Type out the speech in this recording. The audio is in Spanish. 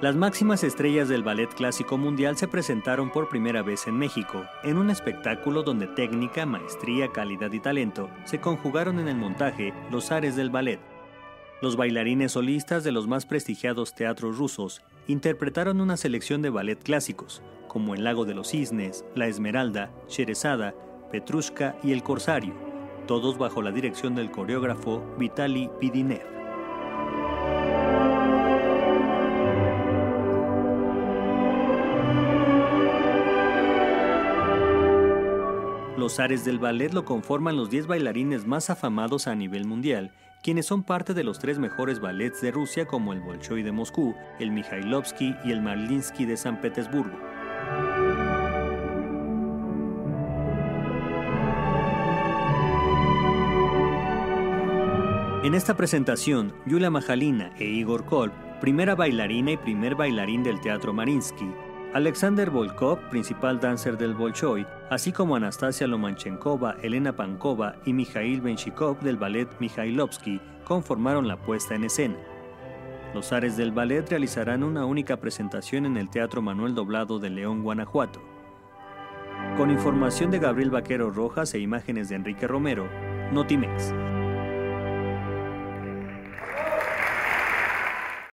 Las máximas estrellas del ballet clásico mundial se presentaron por primera vez en México, en un espectáculo donde técnica, maestría, calidad y talento se conjugaron en el montaje Los Zares del Ballet. Los bailarines solistas de los más prestigiados teatros rusos interpretaron una selección de ballet clásicos, como El Lago de los Cisnes, La Esmeralda, Sherezada, Petrushka y El Corsario, todos bajo la dirección del coreógrafo Vitaly Pidinev. Los Zares del Ballet lo conforman los 10 bailarines más afamados a nivel mundial, quienes son parte de los 3 mejores ballets de Rusia como el Bolshoi de Moscú, el Mikhailovsky y el Mariinsky de San Petersburgo. En esta presentación, Yulia Majalina e Igor Kolb, primera bailarina y primer bailarín del Teatro Mariinsky, Alexander Volkov, principal dancer del Bolshoi, así como Anastasia Lomachenkova, Elena Pankova y Mikhail Benchikov del ballet Mikhailovsky, conformaron la puesta en escena. Los Zares del Ballet realizarán una única presentación en el Teatro Manuel Doblado de León, Guanajuato. Con información de Gabriel Vaquero Rojas e imágenes de Enrique Romero, Notimex.